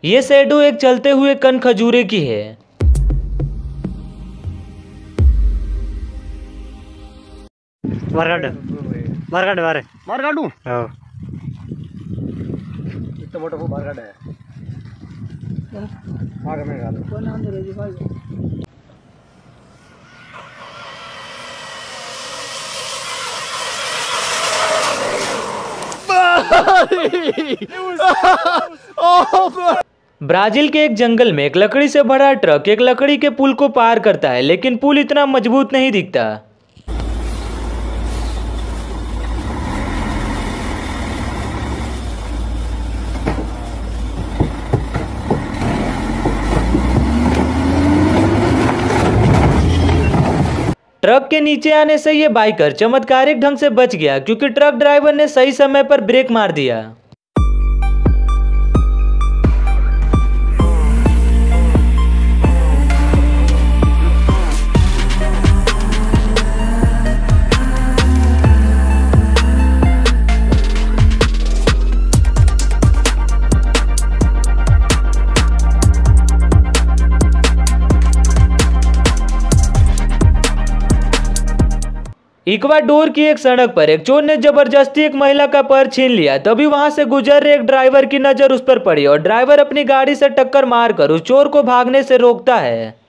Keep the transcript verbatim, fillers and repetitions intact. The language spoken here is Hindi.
ये शैडो एक चलते हुए कन खजूरे की है। मारकाट मारकाट मारे मार काटू हाँ इतना मोटा वो मार काट है आगे में गाल कौन अंदर है जी भाई ब्राजील के एक जंगल में एक लकड़ी से भरा ट्रक एक लकड़ी के पुल को पार करता है, लेकिन पुल इतना मजबूत नहीं दिखता। ट्रक के नीचे आने से ये बाइकर चमत्कारिक ढंग से बच गया, क्योंकि ट्रक ड्राइवर ने सही समय पर ब्रेक मार दिया। इक्वाडोर की एक सड़क पर एक चोर ने जबरदस्ती एक महिला का पर्स छीन लिया। तभी वहां से गुजर रहे एक ड्राइवर की नजर उस पर पड़ी और ड्राइवर अपनी गाड़ी से टक्कर मारकर उस चोर को भागने से रोकता है।